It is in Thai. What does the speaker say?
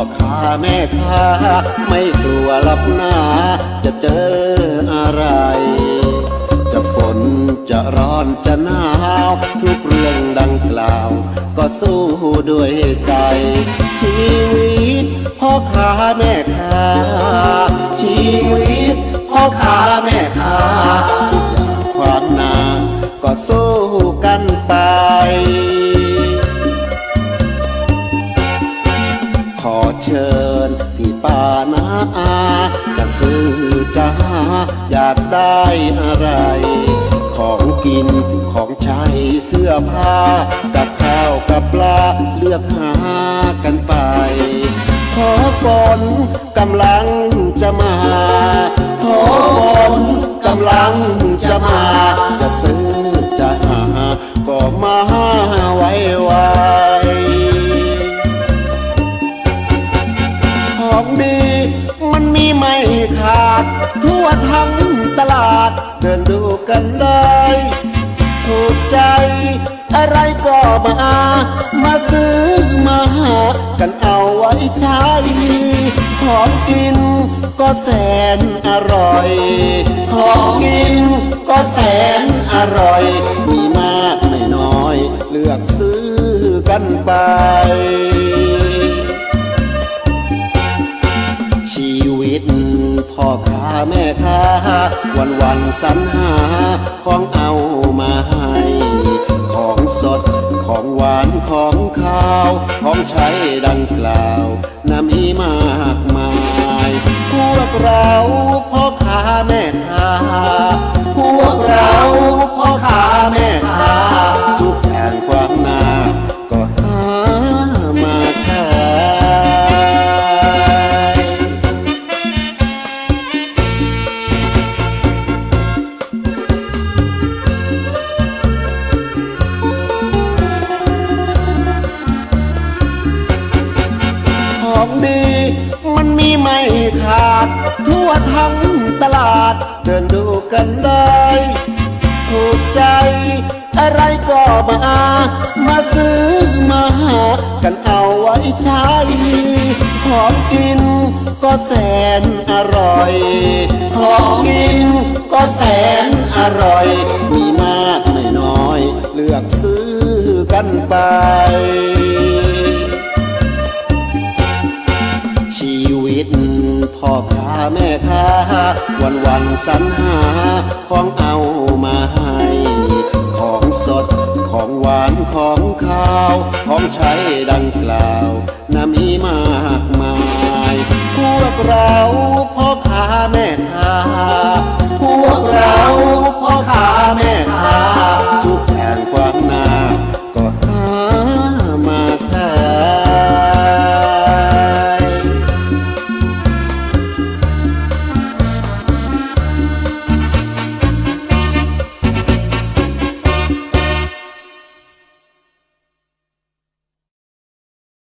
ค้าแม่ค้าไม่กลัวลับหน้าจะเจออะไรจะฝนจะร้อนจะหนาวทุกเรื่องดังกล่าวก็สู้ด้วยใจชีวิตพ่อค้าแม่ค้าชีวิตพ่อค้าแม่ค้าทุกอย่างความหนาก็สู้กันไปขอเชิญพี่ป้าน้าอาจะซื้อจะหาอยากได้อะไรของกินของใช้เสื้อผ้ากับข้าวกับปลาเลือกหากันไปขอฝนกำลังจะมาขอฝนกำลังจะมาจะซื้อจะหาก็มาไวๆของดีมันมีไม่ขาดทั่วทั้งตลาดเดินดูกันได้ถูกใจอะไรก็มาซื้อมาหากันเอาไว้ใช้ของกินก็แสนอร่อยของกินก็แสนอร่อยมีมากไม่น้อยเลือกซื้อกันไปชีวิตพ่อค้าแม่ค้าวันสรรหาของเอามาให้ของสดของหวานของข้าวของใช้ดังกล่าวน่ามีมากมายพวกเราพ่อค้าแม่ค้าพวกเราพ่อค้าแม่ค้าทุกอย่างความหนาก็หามาขายของดีมันมีไม่ขาดทั่วทั้งตลาดเดินดูกันได้ถูกใจอะไรก็มาซื้อมาหากันเอาไว้ใช้ของกินก็แสนอร่อยของกินก็แสนอร่อยมีมากไม่น้อยเลือกซื้อกันไปชีวิตพ่อค้าแม่ค้าวันสรรหาของเอามาให้ของสดของหวานของข้าวของใช้ดังกล่าวน่ามีมากมายพวกเราพ่อค้า